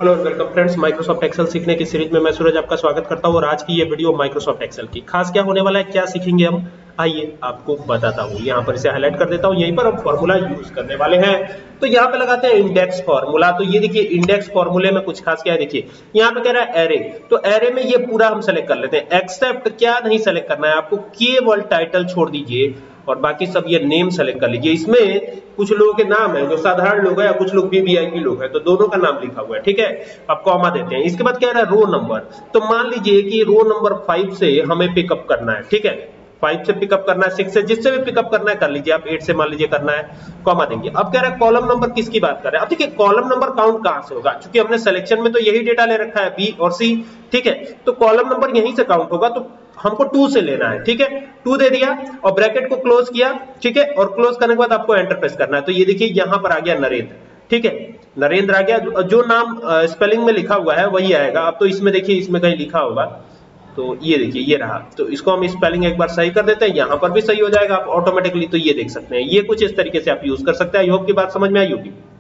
Hello और welcome friends, Microsoft Excel सीखने की सीरीज में मैं सूरज आपका स्वागत करता हूं। और आज की ये वीडियो माइक्रोसॉफ्ट एक्सेल की खास क्या होने वाला है, क्या सीखेंगे हम, आइए आपको बताता हूं। यहां पर इसे हाईलाइट कर देता हूं। यहीं पर हम फॉर्मूला यूज करने वाले हैं। तो यहां पे लगाते हैं इंडेक्स फॉर्मूला। तो ये देखिए इंडेक्स फॉर्मूले में कुछ खास क्या है, देखिए यहां पे कह रहा है एरे। तो एरे में ये पूरा हम सेलेक्ट कर लेते हैं, एक्सेप्ट क्या नहीं सेलेक्ट करना है आपको, केवल टाइटल छोड़ दीजिए और बाकी सब ये नेम सेलेक्ट कर लीजिए। इसमें कुछ लोगों के नाम है जो साधारण लोग हैं या कुछ लोग भी वीआईपी लोग हैं, तो दोनों का नाम लिखा हुआ है। ठीक है, अब कॉमा देते हैं। इसके बाद क्या रहा है, रो नंबर। तो मान लीजिए कि रो नंबर 5 से हमें पिकअप करना है। ठीक है, 5 से पिकअप करना है, 6 से, जिससे भी पिकअप करना है कर लीजिए आप, 8 से मान लीजिए करना है, कॉमा देंगे। अब कह रहा है कॉलम नंबर किसकी बात कर रहे हैं। अब देखिए कॉलम नंबर काउंट कहां से होगा, क्योंकि हमने सिलेक्शन में तो यही डेटा ले रखा है, बी और सी। ठीक है, तो कॉलम नंबर यहीं से काउंट होगा, तो हमको 2 से लेना है। ठीक है, 2 दे दिया और ब्रैकेट को क्लोज किया। ठीक है, और क्लोज करने के बाद आपको एंटर प्रेस करना है। तो ये देखिए यहां पर आ गया नरेंद्र। ठीक है, नरेंद्र आ गया। जो नाम स्पेलिंग में लिखा हुआ है वही आएगा। अब तो इसमें देखिए, इसमें कहीं लिखा होगा, तो ये देखिए ये रहा। तो इसको हम स्पेलिंग एक बार सही कर देते हैं, यहां पर भी सही हो जाएगा आप ऑटोमेटिकली। तो ये देख सकते हैं, ये कुछ इस तरीके से आप यूज कर सकते हैं। आई होप की बात समझ में आई होगी।